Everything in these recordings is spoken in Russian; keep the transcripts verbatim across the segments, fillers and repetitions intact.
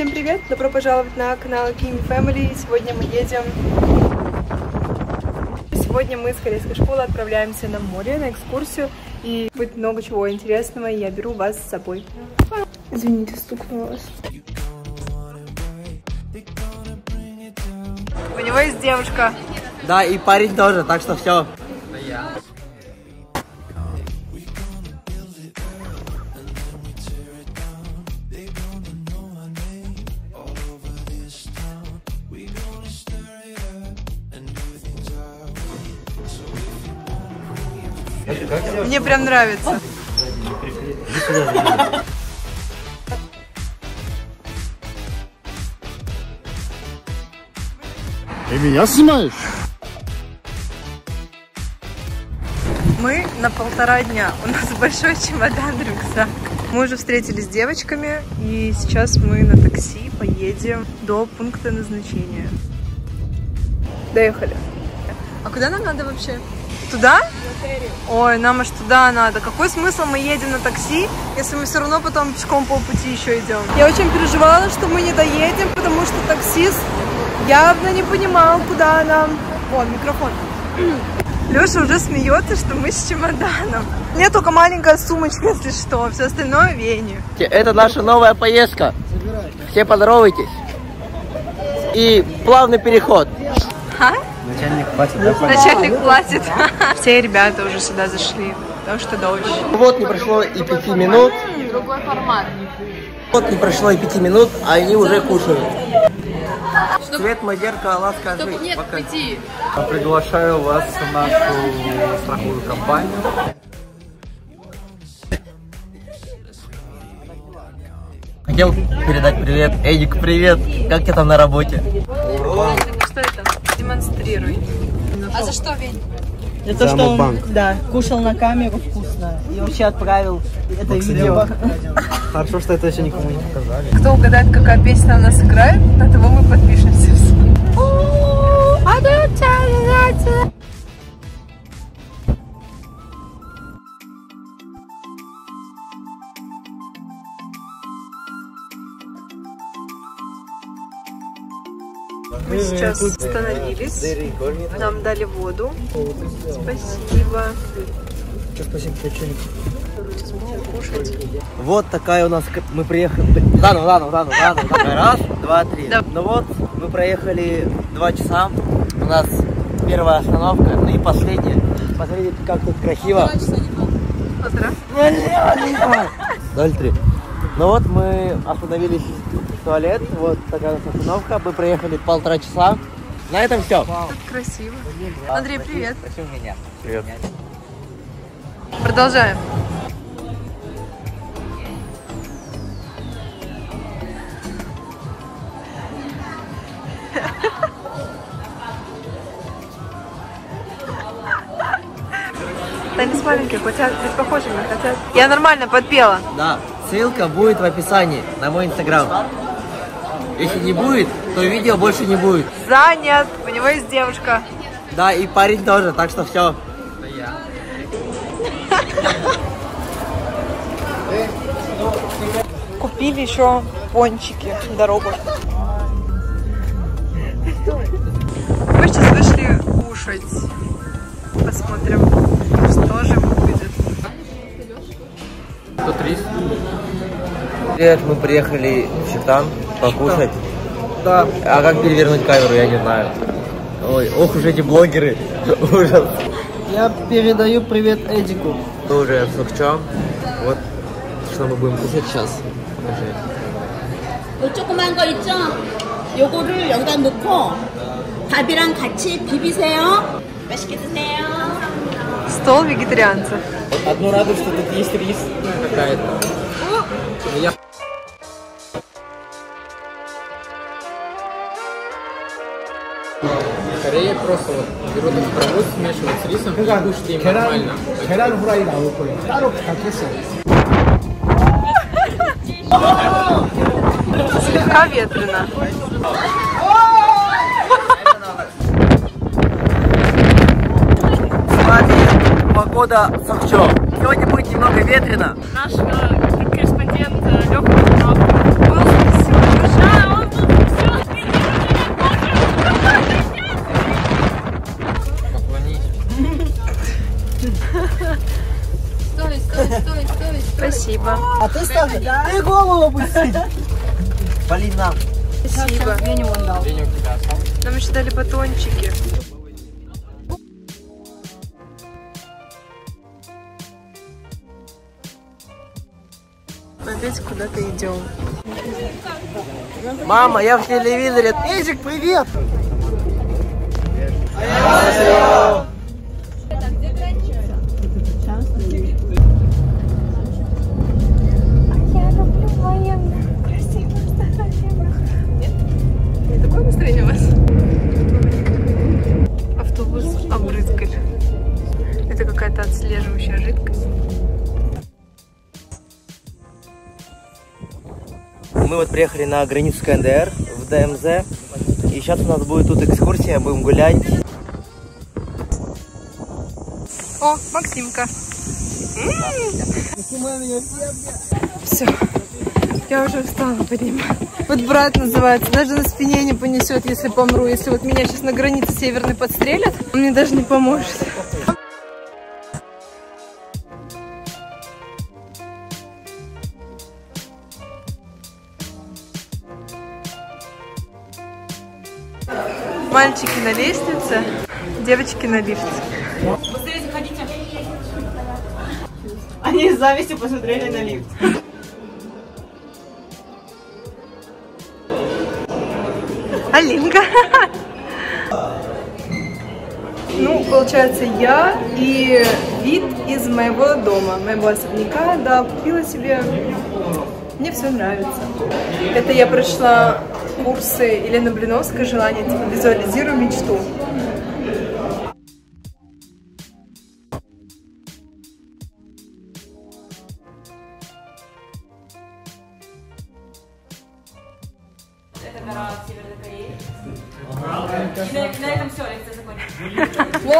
Всем привет! Добро пожаловать на канал Kimi Family. Сегодня мы едем... Сегодня мы с корейской школы отправляемся на море, на экскурсию. И будет много чего интересного, и я беру вас с собой. Извините, стукнула вас. У него есть девушка. Да, и парень тоже, так что все. Мне прям нравится. Ты меня снимаешь? Мы на полтора дня. У нас большой чемодан, рюкзак. Мы уже встретились с девочками, и сейчас мы на такси поедем до пункта назначения. Доехали. А куда нам надо вообще? Туда? Ой, нам аж туда надо. Какой смысл мы едем на такси, если мы все равно потом пешком полпути еще идем? Я очень переживала, что мы не доедем, потому что таксист явно не понимал, куда нам. Вон, микрофон. Леша уже смеется, что мы с чемоданом. У меня только маленькая сумочка, если что. Все остальное в Вене. Это наша новая поездка. Все поздоровайтесь. И плавный переход. А? Начальник платит, да? Начальник платит. Все ребята уже сюда зашли, потому что дождь. Вот не прошло и пяти минут. Другой формат. Вот не прошло и пяти минут, а они уже кушают. Цвет модерка, скажи. Нет, пяти. Приглашаю вас в нашу страховую компанию. Хотел передать привет. Эдик, привет. Как тебе там на работе? Что это? Демонстрируй. А за что, Вень? За то, что он, да, кушал на камеру вкусно и вообще отправил это видео. Хорошо, что это еще никому не показали. Кто угадает, какая песня у нас играет, на того мы подпишемся. Мы сейчас остановились, нам дали воду. Спасибо. Спасибо, Сейчас будем кушать. Вот такая у нас, мы приехали, заново, заново, заново, заново, раз, два, три. Да. Ну вот, мы проехали два часа, у нас первая остановка, ну и последняя. Посмотрите, как тут красиво. Полтора. ноль три. Ну вот, мы остановились в туалет, вот такая у нас остановка, мы проехали полтора часа. На этом все. Тут красиво. Андрей, привет. Привет. Продолжаем. Да они с маленькие, хотят быть похожими, хотят. Я нормально подпела. Да, ссылка будет в описании на мой инстаграм. Если не будет, то видео больше не будет. Занят, у него есть девушка. Да, и парень тоже, так что все. Купили еще пончики в дорогу. Мы сейчас вышли кушать. Посмотрим, что же будет. Тут рис. Привет, мы приехали в Шитан покушать. Да. А как перевернуть камеру, я не знаю. Ой, ох уж эти блогеры. Ужас. Я передаю привет Эдику. Мы уже в Сокчо. Вот что мы будем кушать сейчас. Покажи. 요 조그만 거 있죠? 요거를 여기다 넣고 밥이랑 같이 비비세요. 맛있게 드세요. Стол вегетарианцев. Одно радует, что тут есть рис какая-то. Я... В Корее просто вот берут этот продукт, смешивают с рисом и кушают им нормально. 계란 후라이 나올 거예요. 따로 부탁했어요. Слегка ветрено. Смотри, погода Сокчо. Сегодня будет немного ветрено. Наш корреспондент Лёха был сегодня мне голову опустить. Полина. Спасибо. Нам еще дали батончики. Мы опять куда-то идем. Мама, я в телевизоре. Эжик, привет! Не такое настроение у вас? Автобус обрызгали. Это какая-то отслеживающая жидкость. Мы вот приехали на границу ка эн дэ эр в дэ эм зэ. И сейчас у нас будет тут экскурсия, будем гулять. О, Максимка. Все. Я уже устала поднимать. Вот брат называется. Даже на спине не понесет, если помру. Если вот меня сейчас на границе северной подстрелят, он мне даже не поможет. Мальчики на лестнице, девочки на лифте. Быстрее заходите. Они с завистью посмотрели на лифт. Алинка. Ну, получается, я и вид из моего дома, моего особняка, да, купила себе. Мне все нравится. Это я прошла курсы Елены Блиновской «Желание», типа визуализирую мечту. Это гора Северной Кореи. И на, на этом все, лекция закончена.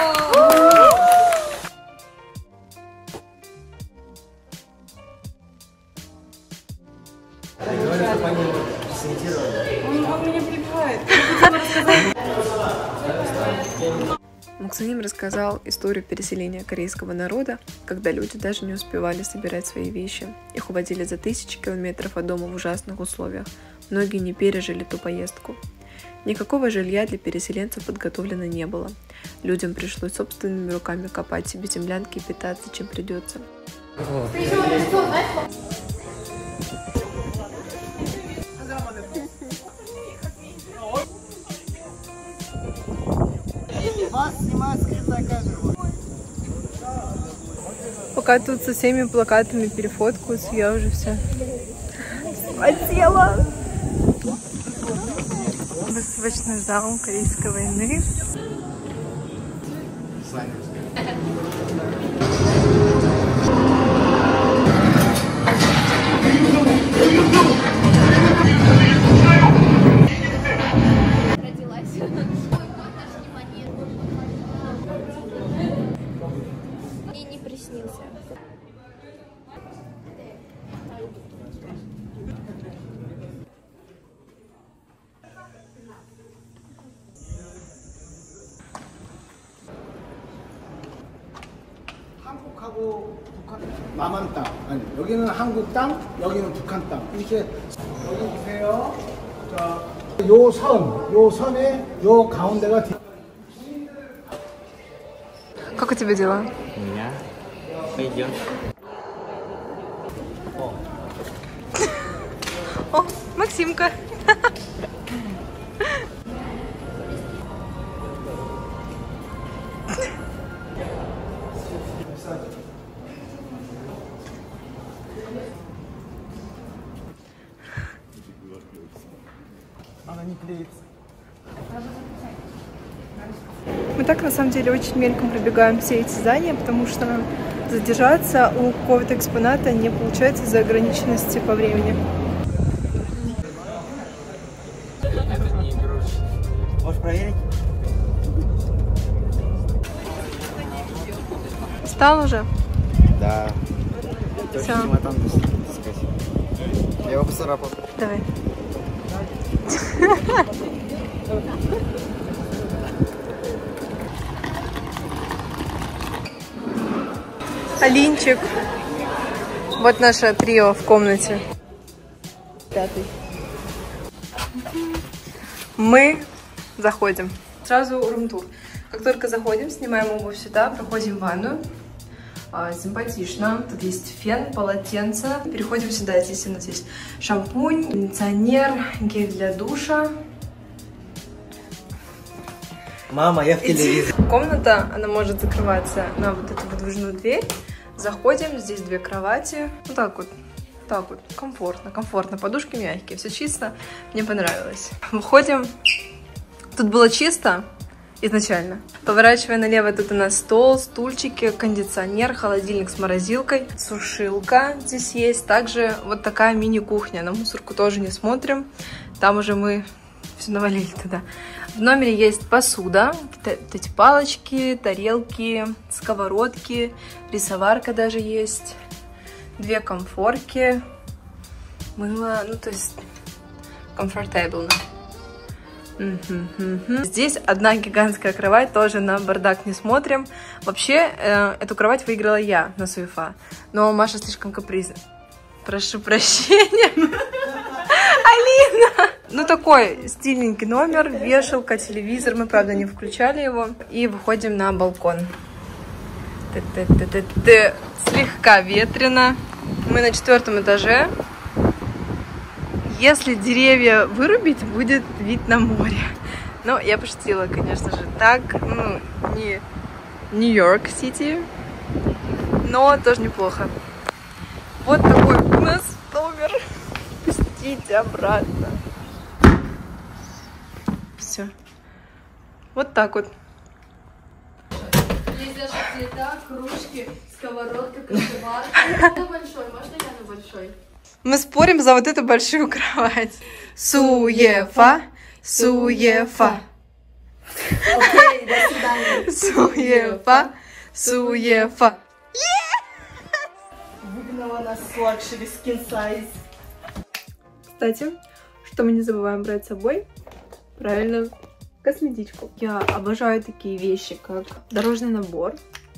Максим рассказал историю переселения корейского народа, когда люди даже не успевали собирать свои вещи. Их уводили за тысячи километров от дома в ужасных условиях. Многие не пережили ту поездку. Никакого жилья для переселенцев подготовлено не было. Людям пришлось собственными руками копать себе землянки и питаться, чем придется. Пока тут со всеми плакатами перефоткаются, я уже вся спотела. Выставочный зал Корейской войны. И не приснился. 한국하고 북한 남한 땅 아니 여기는 한국 땅 여기는 북한 땅 이렇게 여기 보세요. 자, 요 선, 요 선에 요 가운데가 Как у тебя дела? У меня пойдет. О, Максимка. она не клеится. Мы так, на самом деле, очень мельком пробегаем все эти здания, потому что задержаться у какого-то экспоната не получается из-за ограниченности по времени. Можешь проверить? Встал уже? Да. Всё. Я его поцарапал. Давай. Алинчик. Вот наше трио в комнате. пятый. Мы заходим. Сразу рум-тур. Как только заходим, снимаем обувь сюда, проходим в ванную. А, симпатично. Тут есть фен, полотенце. Переходим сюда. Здесь у нас есть шампунь, кондиционер, гель для душа. Мама, я в телевизоре. Комната, она может закрываться на вот эту выдвижную дверь. Заходим, здесь две кровати. Вот так вот. Так вот, комфортно, комфортно. Подушки мягкие, все чисто. Мне понравилось. Выходим. Тут было чисто изначально. Поворачивая налево, тут у нас стол, стульчики, кондиционер, холодильник с морозилкой, сушилка здесь есть. Также вот такая мини-кухня. На мусорку тоже не смотрим. Там уже мы все навалили туда. В номере есть посуда, вот эти палочки, тарелки, сковородки, рисоварка даже есть, две комфорки, мыло, ну то есть комфортабельно. Здесь одна гигантская кровать, тоже на бардак не смотрим. Вообще, э, эту кровать выиграла я на Суефа, но Маша слишком капризна. Прошу прощения. Алина! Ну, такой стильненький номер, вешалка, телевизор. Мы, правда, не включали его. И выходим на балкон. Ты-ты-ты-ты-ты. Слегка ветрено. Мы на четвертом этаже. Если деревья вырубить, будет вид на море. Но я пошутила, конечно же, так. Ну, не Нью-Йорк-Сити, но тоже неплохо. Вот такой у нас номер. Пустите обратно. Все. Вот так вот. Есть даже цвета, кружки, сковородка, кофеварка. Это большой, можно я на большой? Мы спорим за вот эту большую кровать. Суефа, суефа. Окей, до свидания. Суефа, суефа. Выгнала нас с лакшери skin size. Кстати, что мы не забываем брать с собой? Правильно, косметичку. Я обожаю такие вещи, как дорожный набор.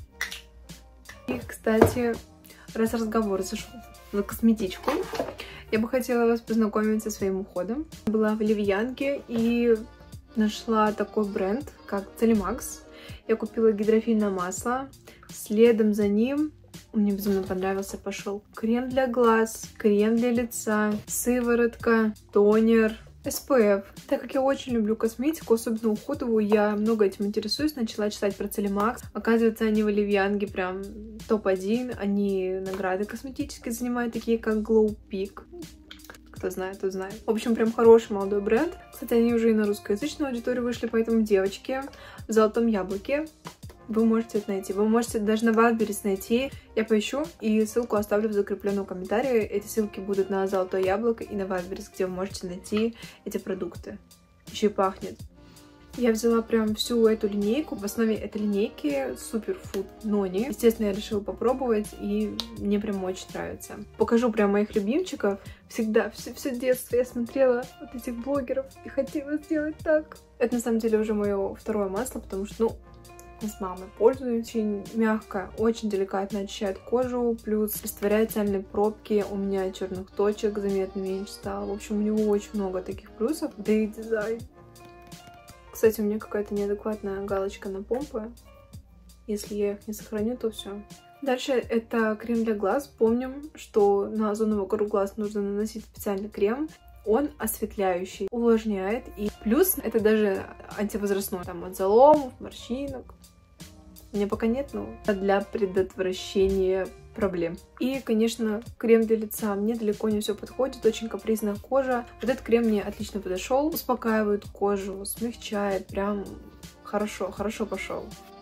И, кстати, раз разговор зашел на косметичку, я бы хотела вас познакомить со своим уходом. Была в Левьянке и нашла такой бренд, как Целимакс. Я купила гидрофильное масло. Следом за ним мне безумно понравился, пошел крем для глаз, крем для лица, сыворотка, тонер, эс пэ эф. Так как я очень люблю косметику, особенно уходовую, я много этим интересуюсь, начала читать про Целимакс. Оказывается, они в Левьянке прям топ один, они награды косметические занимают, такие как Glow Peak. Кто знает, тот знает. В общем, прям хороший молодой бренд. Кстати, они уже и на русскоязычную аудиторию вышли, поэтому, девочки, в Золотом Яблоке вы можете это найти. Вы можете даже на Wildberries найти. Я поищу и ссылку оставлю в закрепленном комментарии. Эти ссылки будут на Золотое Яблоко и на Wildberries, где вы можете найти эти продукты. Еще и пахнет. Я взяла прям всю эту линейку. В основе этой линейки Superfood Noni. Естественно, я решила попробовать, и мне прям очень нравится. Покажу прям моих любимчиков. Всегда, все, все детство я смотрела вот этих блогеров и хотела сделать так. Это на самом деле уже мое второе масло, потому что, ну, с мамой пользуюсь, очень мягко, очень деликатно очищает кожу, плюс растворяет сальные пробки, у меня черных точек заметно меньше стало. В общем, у него очень много таких плюсов, да и дизайн. Кстати, у меня какая-то неадекватная галочка на помпы. Если я их не сохраню, то все. Дальше это крем для глаз. Помним, что на озоновый круг глаз нужно наносить специальный крем. Он осветляющий, увлажняет. И плюс это даже антивозрастной. Там от заломов, морщинок. У меня пока нет, но для предотвращения проблем. И, конечно, крем для лица. Мне далеко не все подходит, очень капризная кожа. Вот этот крем мне отлично подошел. Успокаивает кожу, смягчает. Прям хорошо, хорошо пошел.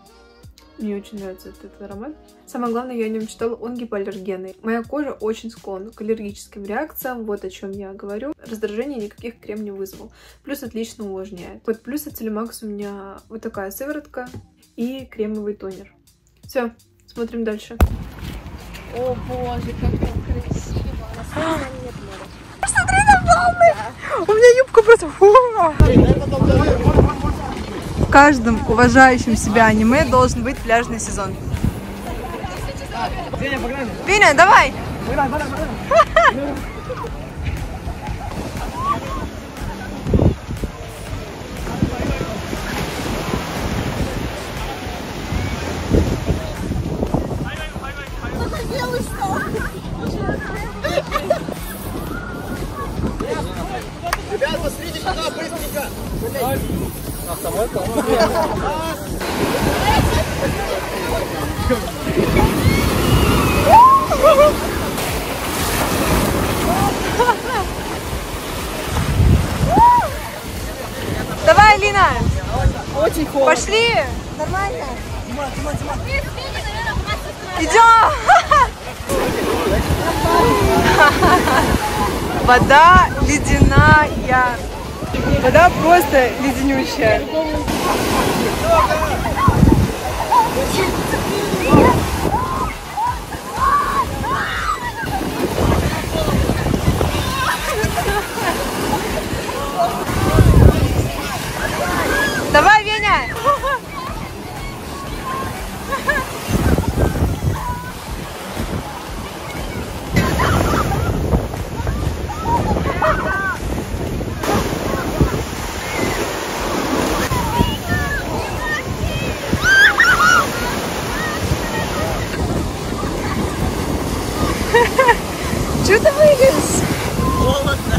Мне очень нравится этот аромат. Самое главное, я о нем читала, он гипоаллергенный. Моя кожа очень склонна к аллергическим реакциям, вот о чем я говорю. Раздражения никаких крем не вызвал. Плюс отлично увлажняет. Вот плюс от Целимакс у меня вот такая сыворотка и кремовый тонер. Все, смотрим дальше. О боже, как там красиво. На самом деле нет моря. Посмотри на волны! У меня юбка просто... В каждом уважающем себя аниме должен быть пляжный сезон. Веня, давай! Ребят, посмотрите сюда, быстренько! Давай, Лина! Очень холодно. Пошли! Нормально? Идем! Вода ледяная. Вода просто леденющая. Давай, Веня! Чего ты вылез? Холодно.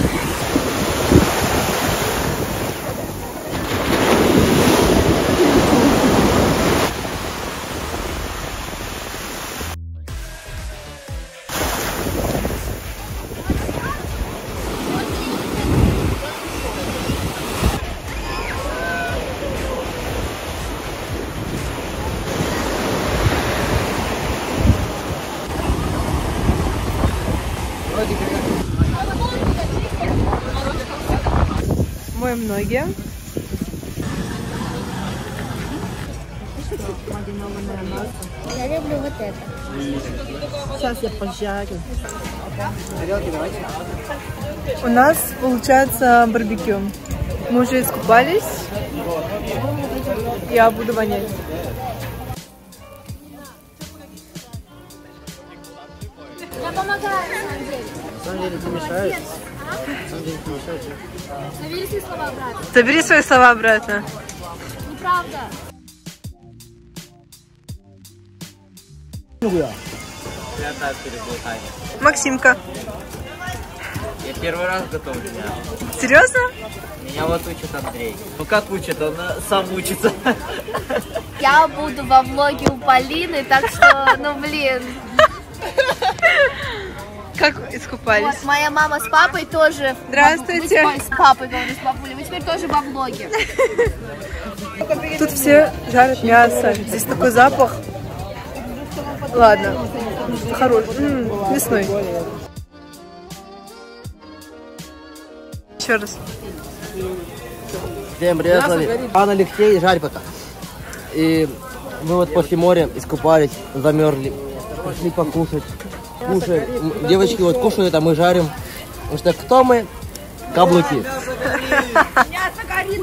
Моем ноги. Я люблю вот это. Сейчас я пожарю. У нас получается барбекю. Мы уже искупались. Я буду вонять. Я помогаю, на самом деле. На самом деле ты мешаешь. На самом деле ты мешаешь. Забери свои слова обратно. Забери свои слова обратно. Неправда. 누구야? Я так перебыл Таня. Максимка. Я первый раз готовлю. Да. Серьезно? Меня вот учит Андрей. Ну как учит? Он э, сам учится. Я буду во влоге у Полины, так что, ну блин. Как искупались? Вот, моя мама с папой тоже. Здравствуйте. Ой, с папой, говорю, с папулей. Вы теперь тоже во влоге. Тут все жарят мясо. Здесь такой запах. Ладно. Хороший. М-м, мясной. Еще раз. Всем привет, с вами Пан Алексей, жарь пока. И мы вот после моря искупались, замерзли, пришли покушать. Кушаем. М, Девочки вот кушают, а мы жарим. Потому что кто мы? Каблуки. Мясо горит,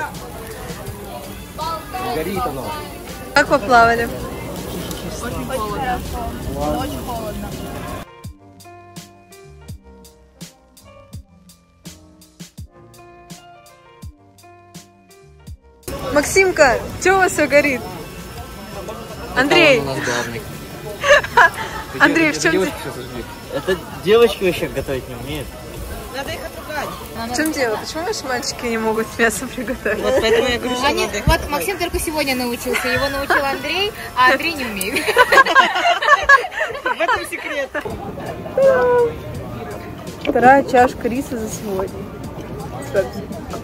Горит оно. Как поплавали? Очень холодно. Очень холодно. Максимка, что у вас все горит? Андрей, Он у нас главный. Андрей, в чем, де- Это девочки вообще готовить не умеют. в чем дело? Почему ваши мальчики не могут мясо приготовить? Поэтому я говорю, что Они, вот Максим только сегодня научился, его научил Андрей, а Андрей не умеет. в этом секрет. Вторая чашка риса за сегодня. С пепси.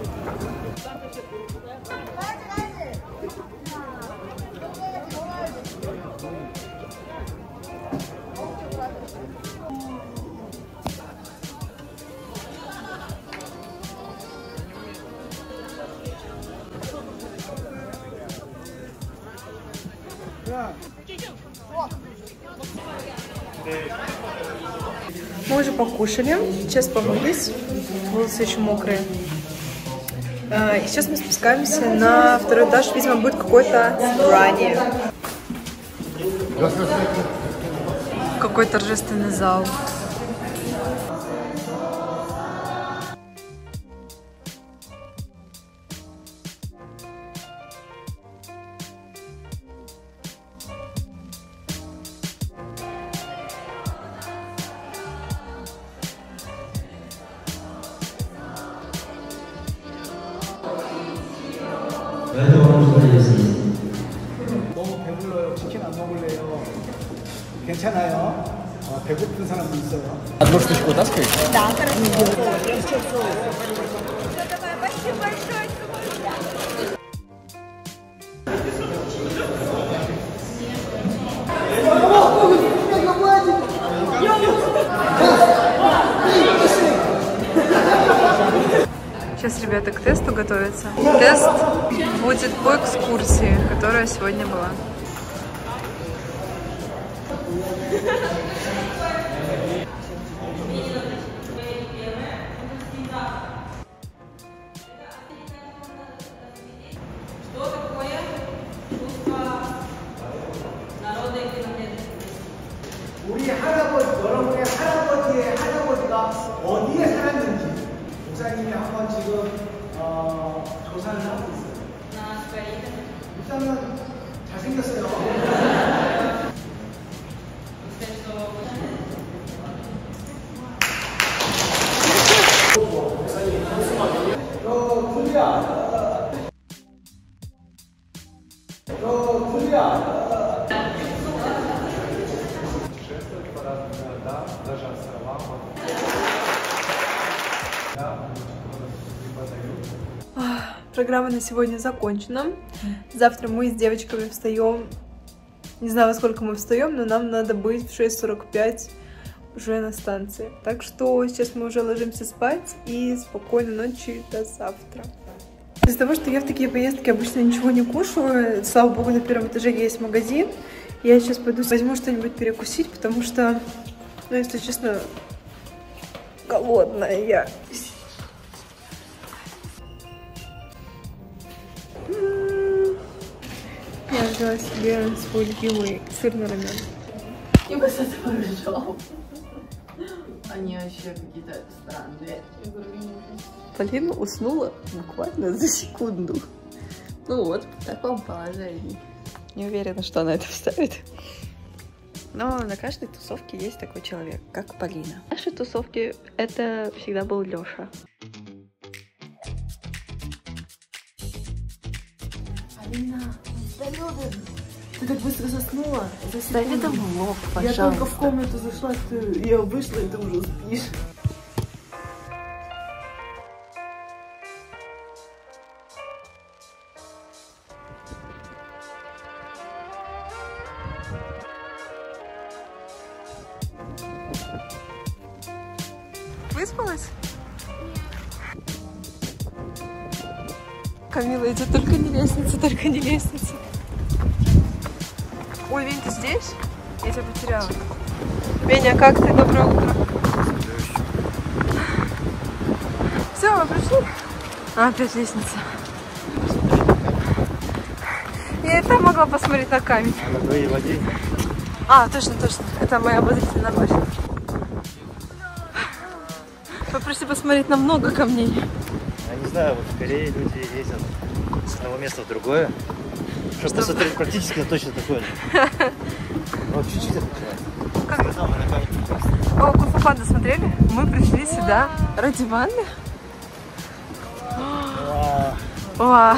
Мы уже покушали, сейчас помылись, волосы еще мокрые. А, И сейчас мы спускаемся на второй этаж, видимо, будет какое-то собрание. Какой торжественный зал. 너무 배불러요. 치킨 안 먹을래요. 괜찮아요. 어, 배고픈 사람도 있어요. Одну штучку таскай? Да, хорошо. Сейчас ребята к тесту готовятся. Тест будет по экскурсии, которая сегодня была. 우리 할아버지, 여러분의 할아버지의 할아버지가 어디에 살았는지 목사님이 한번 지금 어, 조사를 하고 있어요. 일단은 잘생겼어요. 저 군이야. 저 군이야. Программа на сегодня закончена. Завтра мы с девочками встаем. Не знаю, во сколько мы встаем, но нам надо быть в шесть сорок пять уже на станции. Так что сейчас мы уже ложимся спать и спокойной ночи до завтра. Из-за того, что я в такие поездки обычно ничего не кушаю, слава богу, на первом этаже есть магазин. Я сейчас пойду возьму что-нибудь перекусить, потому что, ну, если честно, голодная я. Я взяла себе свой любимый сырный рамен. Типа с этого ржал. Они вообще какие-то странные. Полина уснула буквально за секунду. Ну вот, в таком положении. Не уверена, что она это вставит. Но на каждой тусовке есть такой человек, как Полина. В нашей тусовке это всегда был Лёша. Алина, ты так быстро заснула? Дай это в лоб, пожалуйста. Я только в комнату зашла, ты, я вышла, и ты уже спишь. Выспалась? Камила идет, только не лестница, только не лестница. Ой, Вень, ты здесь? Я тебя потеряла. Веня, как ты? Доброе утро. Все, мы пришли. А, опять лестница. Я и там могла посмотреть на камень. А на твоей воде? А, точно, точно. Это моя ободрительная ночь. Попроси посмотреть на много камней. Я не знаю, вот в Корее люди ездят с одного места в другое, чтобы посмотреть практически точно такое же. Вот чуть-чуть отличается. Как? О, Кунг-фу Панда смотрели? Мы пришли сюда ради ванны. Вау.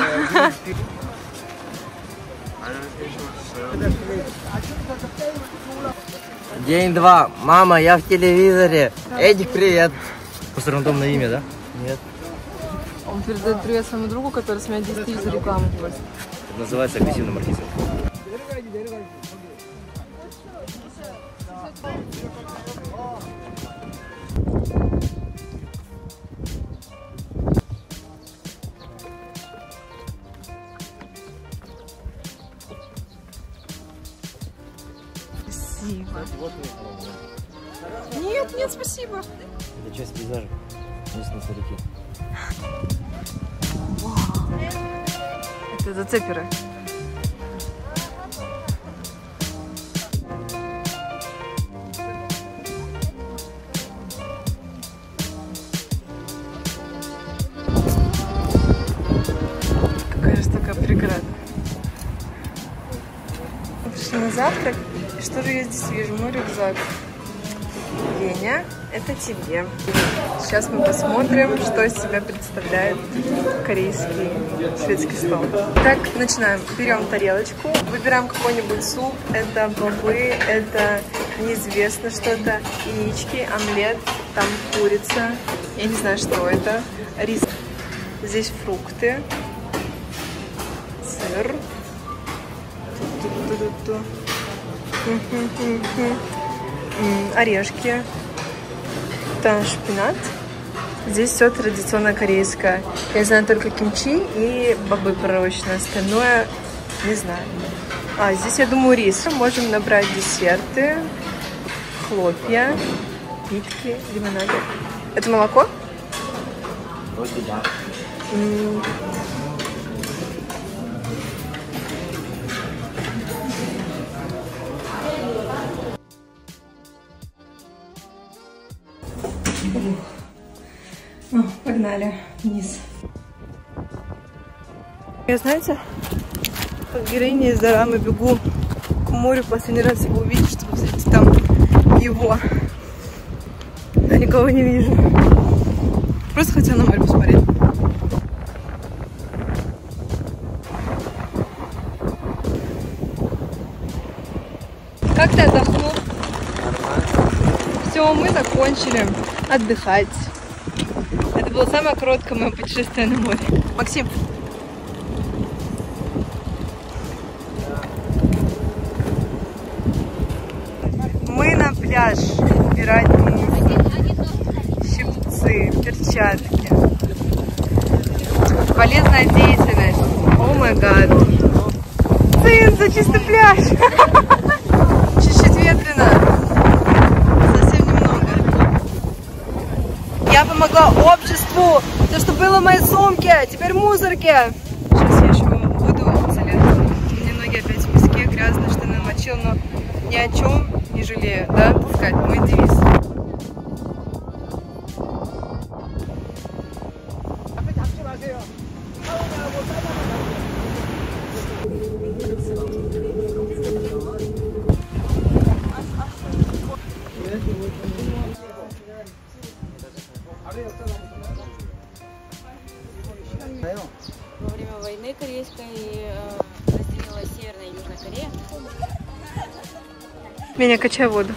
День два. Мама, я в телевизоре. Эдик, привет. Просто рандомное имя, да? Нет. Он передает привет своему другу, который с меня десять тысяч за рекламу. Это называется агрессивный маркетинг. Спасибо. Нет, нет, спасибо. Это часть пейзажа. Есть на старике. Это зацеперы. Какая же такая преграда. Мы пришли на завтрак. И что же я здесь вижу? Мой рюкзак. Веня. это тебе. Сейчас мы посмотрим, что из себя представляет корейский шведский стол. Так, начинаем. Берем тарелочку, выбираем какой-нибудь суп. Это бобы, это неизвестно что-то. Яички, омлет, там курица. Я не знаю, что это. Рис. Здесь фрукты. Сыр. Ту-ту-ту-ту-ту. Орешки. Там шпинат. Здесь все традиционно корейское. Я знаю только кимчи и бобы пророчные. Остальное не знаю. А, здесь, я думаю, рис. Можем набрать десерты, хлопья, питки, лимонады. Это молоко? Вроде да. М. О, погнали вниз. Я, знаете, как героиня из дорамы бегу к морю, последний раз его увидеть, чтобы взять там его. Я никого не вижу. Просто хотела на море посмотреть. Как ты отдохнул? Все, мы закончили отдыхать. Это было самое короткое мое путешествие на море. Максим. Мы на пляж. Убирать щипцы, перчатки. Полезная деятельность. О май гад. Сын, за чистый пляж. Чуть-чуть ветрено. Совсем немного. Я помогла обществу. То, что было в моей сумке. Теперь в мусорке. Сейчас я еще буду залезть. У меня ноги опять в песке, грязные, что намочил, но ни о чем не жалею, да, таскать мой девиз. Во время войны корейской э, разделилась Северная и Южная Корея. Меня качай воду.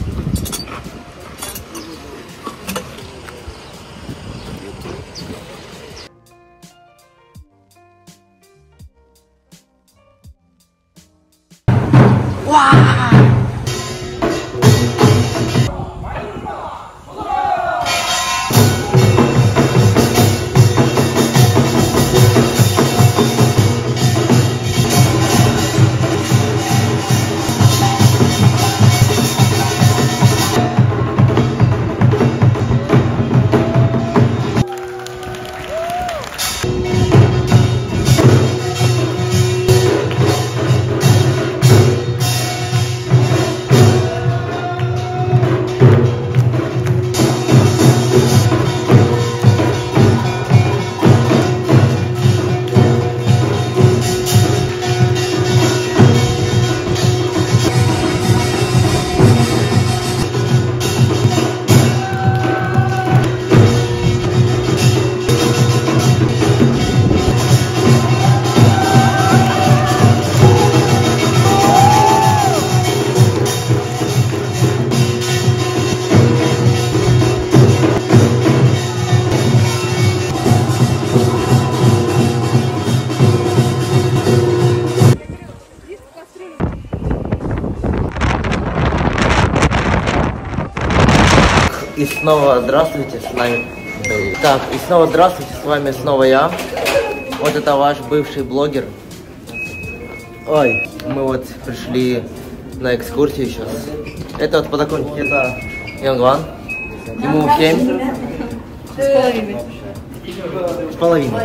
И снова здравствуйте, с нами... Так, и снова здравствуйте, с вами снова я. Вот это ваш бывший блогер. Ой, мы вот пришли на экскурсию сейчас. Это вот подоконник, это Янгван. Ему семь. С половиной. С половиной.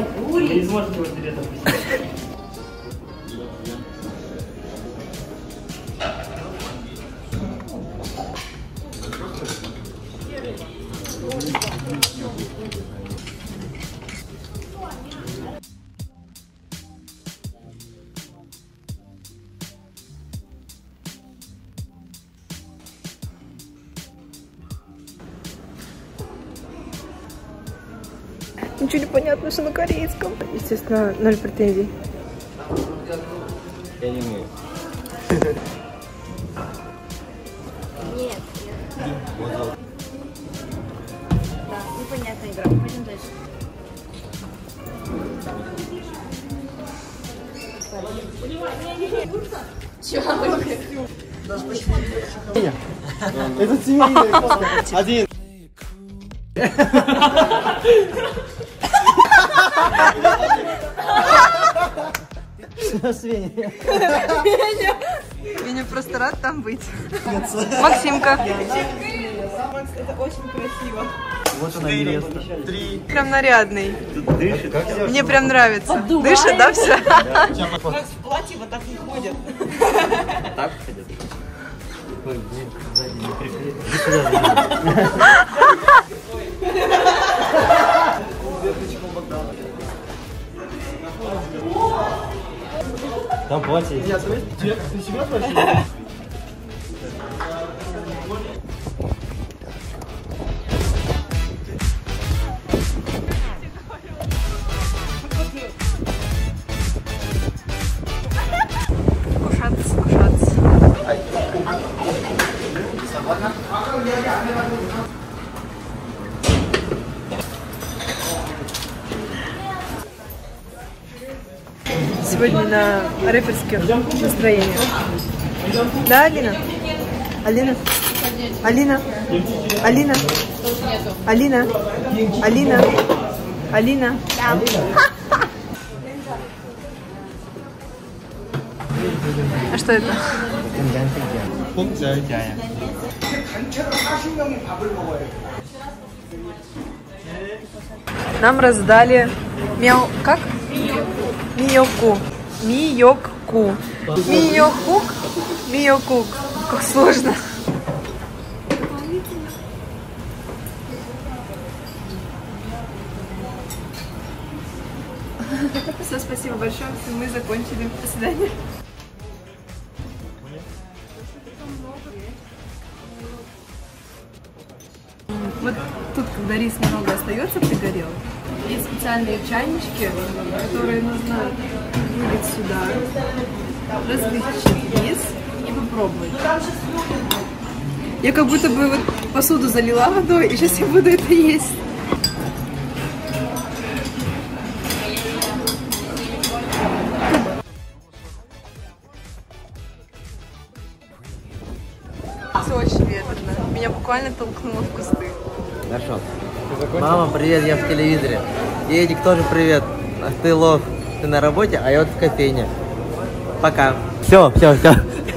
Ничего не понятно, что на корейском. Естественно, ноль претензий. Я не умею. Нет. Да, непонятная игра. Пойдем дальше. Это семейный. Один. Веня просто рад там быть. Максимка. Это очень красиво. Вот она невеста. Три. Прям нарядный. Тут дышит. Мне прям нравится. Дышит, да, все? Макс в платье вот так не ходит. Так ходят. Ой, блин, сзади не прикрыто. Иди сюда. Там платье. Я, ты себя спрашиваешь? Кушаться, кушаться. Сегодня на рэперских настроениях. Да, Алина? Алина? Алина? Алина? Алина? Алина? Алина? А что это? Нам раздали мяу... Как? Миёку. Миёку. Миёкук. Миёкук. Как сложно. Все, спасибо большое. Мы закончили. До свидания. Вот тут, когда рис немного остается, пригорел, есть специальные чайнички, которые нужно вылить сюда, разлить рис и попробовать. Я как будто бы вот посуду залила водой, и сейчас я буду это есть. Все очень ветрено. Меня буквально толкнуло в кусты. Хорошо. Мама, привет, я в телевизоре. И Эдик тоже привет. Ах ты лох. Ты на работе, а я вот в кофейне. Пока. Все, все, все.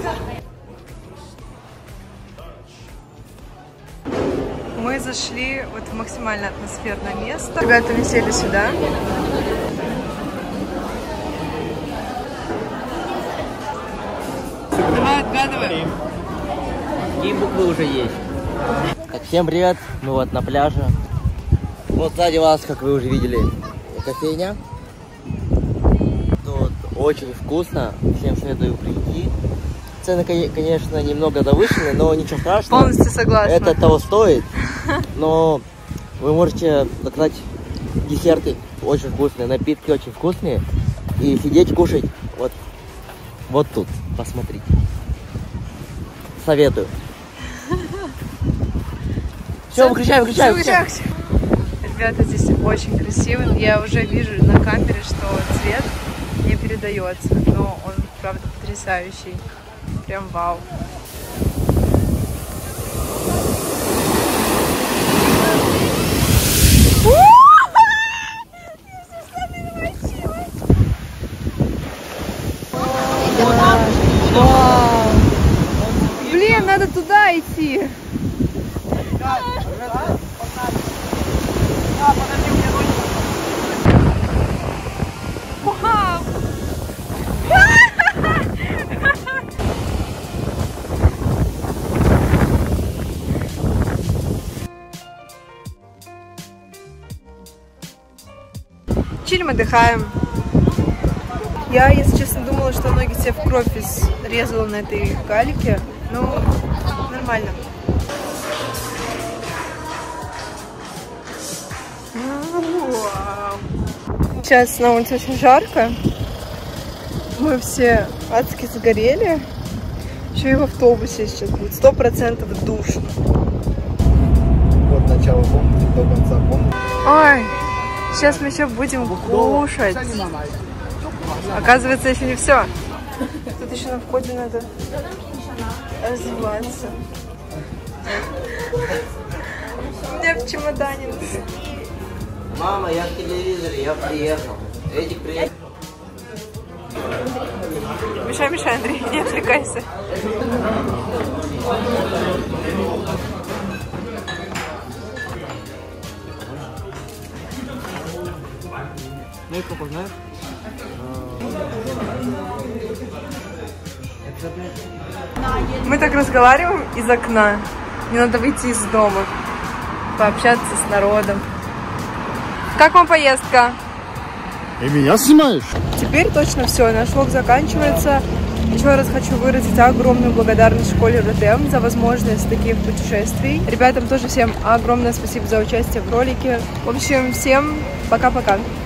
Мы зашли вот в максимально атмосферное место. Ребята сели сюда. Давай, отгадывай. Какие буквы уже есть? Так, всем привет. Мы вот на пляже. Вот сзади вас, как вы уже видели, кофейня. Тут очень вкусно. Всем советую прийти. Цены, конечно, немного завышены, но ничего страшного. Полностью согласна. Это того стоит. Но вы можете заказать десерты очень вкусные, напитки очень вкусные. И сидеть кушать вот, вот тут. Посмотрите. Советую. Все, выключай, выключай, выключай. Ребята, здесь очень красиво. Я уже вижу на камере, что цвет не передается, но он, правда, потрясающий. Прям вау. Блин, надо туда идти. Вау! Чилим, отдыхаем. Я, если честно, думала, что ноги себе в кровь изрезала на этой галике. Ну, нормально. Сейчас на улице очень жарко. Мы все адски загорели. Еще и в автобусе сейчас будет. Сто процентов душно. Вот начало помните, до конца помните. Ой, сейчас мы еще будем кушать. Оказывается, еще не все. Тут еще на входе надо развиваться. У меня в чемодане. Мама, я в телевизоре, я приехал. Эдик приехал. Мешай, мешай, Андрей, не отвлекайся. Ну и как узнаешь? Мы так разговариваем из окна. Мне надо выйти из дома, пообщаться с народом. Как вам поездка? И меня снимаешь? Теперь точно все, наш влог заканчивается. Еще раз хочу выразить огромную благодарность школе РУТЭМ за возможность таких путешествий. Ребятам тоже всем огромное спасибо за участие в ролике. В общем, всем пока-пока.